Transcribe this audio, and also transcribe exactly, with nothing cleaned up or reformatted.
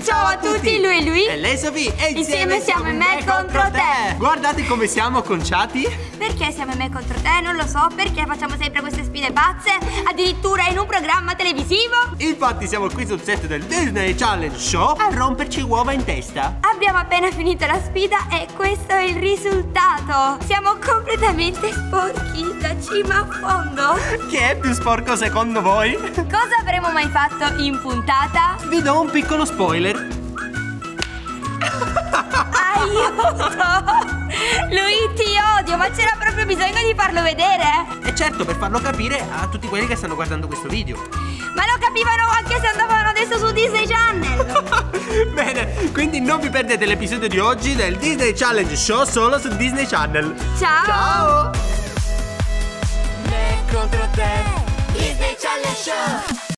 Ciao a tutti, lui è lui e lei Sofì e insieme, insieme siamo in Me contro te. Guardate come siamo acconciati. Perché siamo in Me contro te? Non lo so. Perché facciamo sempre queste sfide pazze, addirittura in un programma televisivo. Infatti siamo qui sul set del Disney Challenge Show a romperci uova in testa. Abbiamo appena finito la sfida e questo è il risultato. Siamo completamente sporchi da cima a fondo. Chi è più sporco secondo voi? Cosa avremmo mai fatto in puntata? Vi do un piccolo spoiler. Aiuto! Lui ti odio, ma c'era proprio bisogno di farlo vedere? E certo, per farlo capire a tutti quelli che stanno guardando questo video. Ma lo capivano anche se andavano adesso su Disney Channel. Bene, quindi non vi perdete l'episodio di oggi del Disney Challenge Show solo su Disney Channel. Ciao! Ciao! Me contro te, Disney Challenge Show.